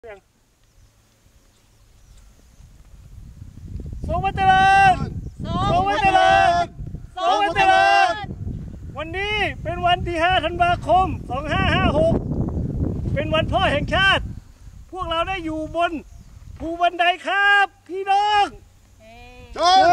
ทรงวัฒนทรงวัฒนทรงวัฒนวันนี้เป็นวันที่5 ธันวาคม 2556เป็นวันพ่อแห่งชาติพวกเราได้อยู่บนภูบันไดครับพี่น้อง